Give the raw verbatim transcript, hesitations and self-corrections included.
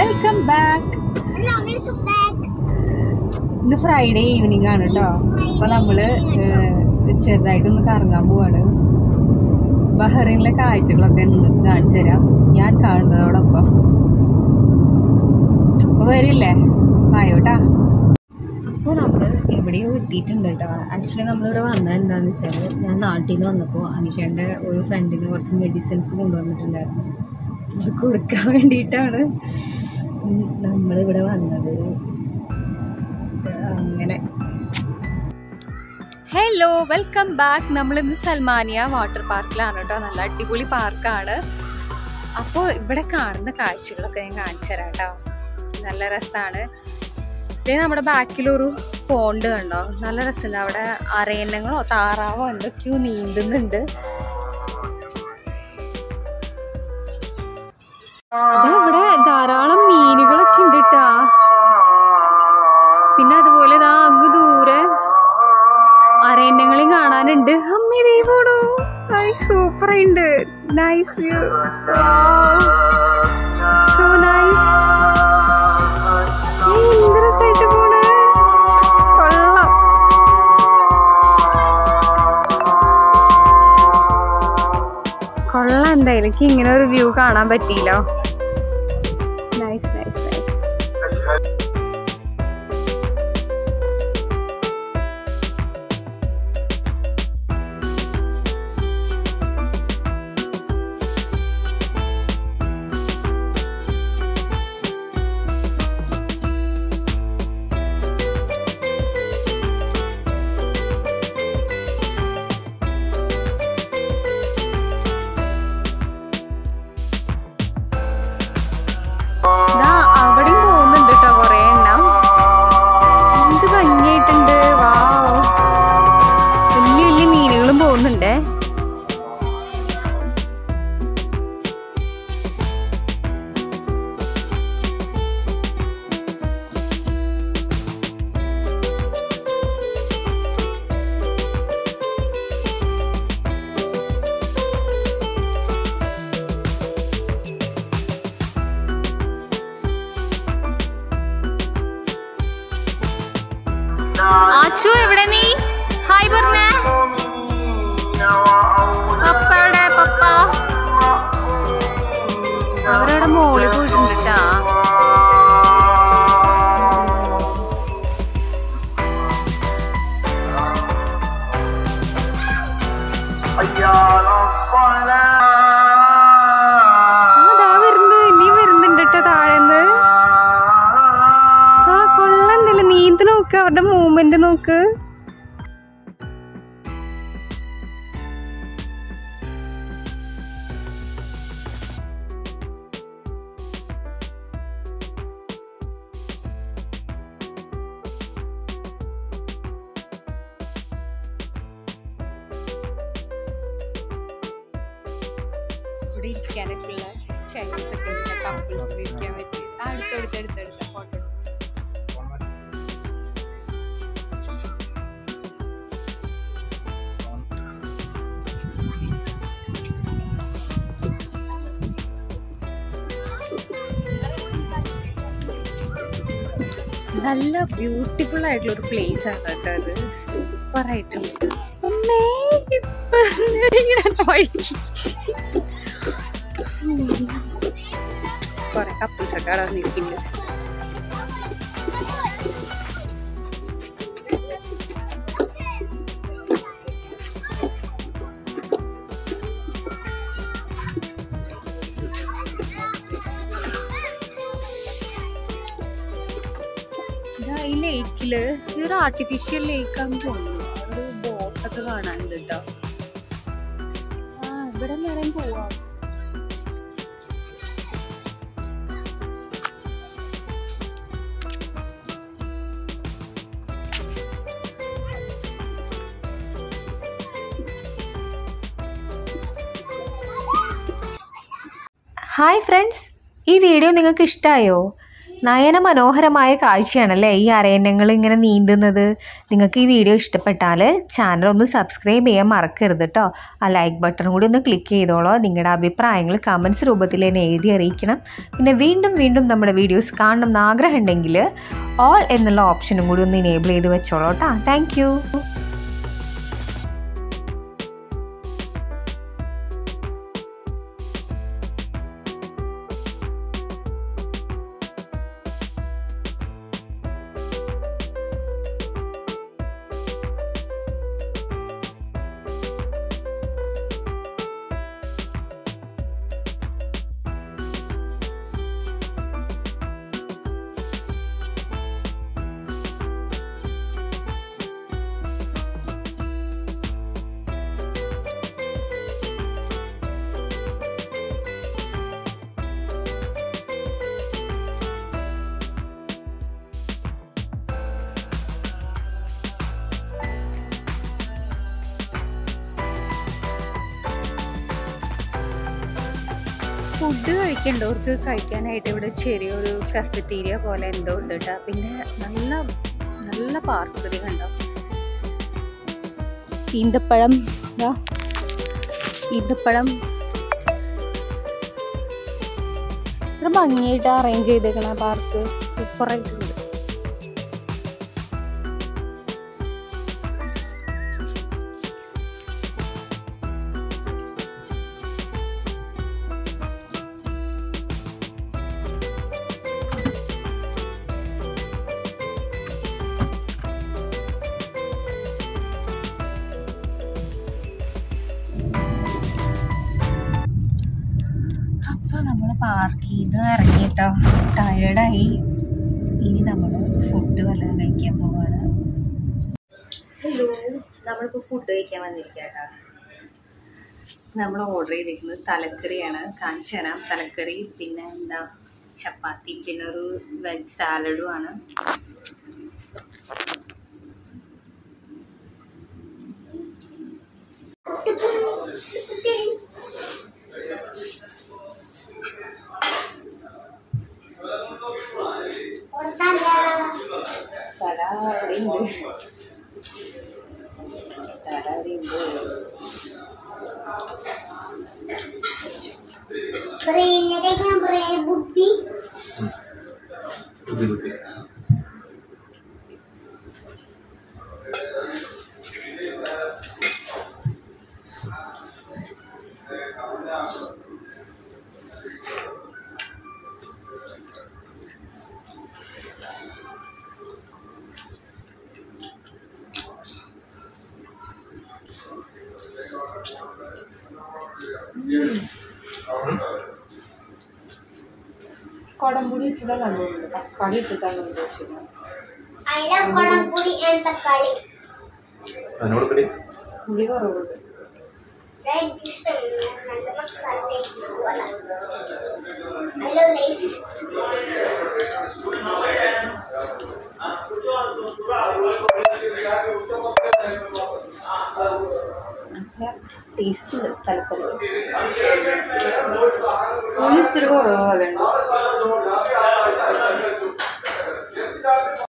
Welcome back. ഇന്ന് Friday evening ആണ് കേട്ടോ. അപ്പോൾ നമ്മൾ ചെറുതായിട്ടൊന്ന് കറങ്ങാൻ പോവാണ്. ബഹ്റൈനിലെ കാഴ്ചകളൊക്കെ ഒന്ന് കാണിച്ചു തരാം ഞാൻ കാണുന്നതോടൊപ്പം. അപ്പോൾ വരില്ലേ വായോട്ടാ. അപ്പോൾ നമ്മൾ എവിടെയോ എത്തിയിട്ടുണ്ട് കേട്ടോ. ആക്ച്വലി നമ്മളിവിടെ വന്നത് എന്താണെന്ന് വെച്ചാൽ, ഞാൻ നാട്ടിൽ നിന്ന് വന്നപ്പോൾ അനിഷേൻ്റെ ഒരു ഫ്രണ്ടിന് കുറച്ച് മെഡിസിൻസ് കൊണ്ടുവന്നിട്ടുണ്ടായിരുന്നു. അത് കൊടുക്കാൻ വേണ്ടിയിട്ടാണ് നമ്മളിവിടെ വന്നത്. അങ്ങനെ ഹലോ, വെൽക്കം ബാക്ക്. നമ്മളിന്ന് സൽമാനിയ വാട്ടർ പാർക്കിലാണ് കേട്ടോ. നല്ല അടിപൊളി പാർക്കാണ്. അപ്പോൾ ഇവിടെ കാണുന്ന കാഴ്ചകളൊക്കെ ഞാൻ കാണിച്ചു തരാം കേട്ടോ. നല്ല രസമാണ്. ഇതേ നമ്മുടെ ബാക്കിലൊരു പോണ്ട് കണ്ടോ, നല്ല രസമുണ്ട്. അവിടെ അരയന്നങ്ങളോ താറാവോ എന്തൊക്കെയോ നീന്തുന്നുണ്ട്. ഇവിടെ ധാരാളം മീനുകളൊക്കെ ഉണ്ട് കേട്ടാ. പിന്നെ അതുപോലെ ഇതാ അങ്ങ് ദൂരെ അരയന്നങ്ങളെയും കാണാനുണ്ട്. അമ്മേ ദേ പോണു, സൂപ്പർ ഉണ്ട്. Nice view, so nice. എന്ത് രസമായിട്ട് പോണേ, കൊള്ളാം. കൊള്ളാം എന്തായാലും. എനിക്ക് ഇങ്ങനെ ഒരു വ്യൂ കാണാൻ പറ്റിയില്ലോ. Nice nice nice. അവിടെയും പോകുന്നുണ്ട് കേട്ടോ കൊറേ എണ്ണം. എന്ത് ഭംഗിയായിട്ടുണ്ട്. വാവ്, വലിയ വലിയ മീനുകളും പോകുന്നുണ്ട്. ആച്ചു എവിടെ നീ? ഹായ് പറഞ്ഞേ. പപ്പ എവിടെ? പപ്പ അവരവിടെ മോളിൽ പോയിട്ടുണ്ട് കേട്ടാ. അതാ വരുന്നു, ഇനിയും വരുന്നുണ്ട് കേട്ടോ താഴെന്ന്. ആ കൊള്ളാന്തല്ലേ, നീന്ത് നോക്ക്, അവരുടെ മൂവ്മെന്റ് നോക്ക്. ഇവിടെ ഇരിക്കാനൊക്കെയുള്ള ചെയർസ് ഒക്കെ ഉണ്ട്, കപ്പിൾസിന് ഇരിക്കാൻ പറ്റി. അടുത്തടുത്തടുത്തടുത്ത ഫോട്ടോ. നല്ല ബ്യൂട്ടിഫുൾ ആയിട്ടുള്ള ഒരു പ്ലേസ് ആണ് കേട്ടോ. അത് സൂപ്പർ ആയിട്ടുണ്ട്. അമ്മേ ഇപ്പൊ കൊറേ കപ്പിൾസ് ഒക്കെ അവിടെ വന്നിരിക്കുന്നുണ്ട്. ഈ ലേക്കില് ഇതൊരു ആർട്ടിഫിഷ്യൽ ലേക്കാന്ന് തോന്നുന്നു. ഒരു ബോട്ടൊക്കെ കാണാനുണ്ട് കേട്ടോ. ആ ഇവിടെ നേരം പോവാം. ഹായ് ഫ്രണ്ട്സ്, ഈ വീഡിയോ നിങ്ങൾക്ക് ഇഷ്ടമായോ? നയന മനോഹരമായ കാഴ്ചയാണല്ലേ ഈ അരയന്നങ്ങൾ ഇങ്ങനെ നീന്തുന്നത്. നിങ്ങൾക്ക് ഈ വീഡിയോ ഇഷ്ടപ്പെട്ടാൽ ചാനൽ ഒന്ന് സബ്സ്ക്രൈബ് ചെയ്യാൻ മറക്കരുത് കേട്ടോ. ആ ലൈക്ക് ബട്ടൺ കൂടി ഒന്ന് ക്ലിക്ക് ചെയ്തോളൂ. നിങ്ങളുടെ അഭിപ്രായങ്ങൾ കമൻസ് രൂപത്തിൽ തന്നെ എഴുതി അറിയിക്കണം. പിന്നെ വീണ്ടും വീണ്ടും നമ്മുടെ വീഡിയോസ് കാണണം എന്ന് ആഗ്രഹമുണ്ടെങ്കിൽ ഓൾ എന്നുള്ള ഓപ്ഷനും കൂടി ഒന്ന് ഇനേബിൾ ചെയ്ത് വെച്ചോളൂ കേട്ടോ. Thank you. ഫുഡ് കഴിക്കേണ്ടവർക്ക് കഴിക്കാനായിട്ട് ഇവിടെ ചെറിയൊരു കഫറ്റീരിയ പോലെ എന്തോ ഉണ്ട് കേട്ടോ. പിന്നെ നല്ല നല്ല പാർക്ക് കണ്ടോ. ഈന്തപ്പഴം ഈന്തപ്പഴം ഇത്ര ഭംഗിയായിട്ട് അറേഞ്ച് ചെയ്തേക്കണ പാർക്ക്. സൂപ്പറായിട്ടുണ്ട്. നമ്മൾ പാർക്ക് ചെയ്ത് ഇറങ്ങിയിട്ടോ, ടയേർഡായി. ഇനി നമ്മൾ ഫുഡ് വല്ലതും കഴിക്കാൻ പോവാണ്. ഹലോ, നമ്മളിപ്പോൾ ഫുഡ് കഴിക്കാൻ വന്നിരിക്കട്ടോ. നമ്മൾ ഓർഡർ ചെയ്തിരിക്കുന്നത് തലക്കറിയാണ്. കാണിച്ചു തരാം. തലക്കറി, പിന്നെ എന്താ ചപ്പാത്തി, പിന്നെ ഒരു വെജ് സാലഡും ആണ്. തല അവിടെയുണ്ട്, തല അവിടെയുണ്ട്. കൊടംപുളി ഇട്ടിട്ടാണ് നമ്മളുണ്ട്, തക്കാളി ഇട്ടിട്ടാണ് ഉദ്ദേശിച്ചത്. പുളി കുറവുണ്ട്. ടേസ്റ്റ് ഉണ്ട്. തലക്കറി പുളി ഇത്തിരി കുറവ് പോലെ ഉണ്ട്.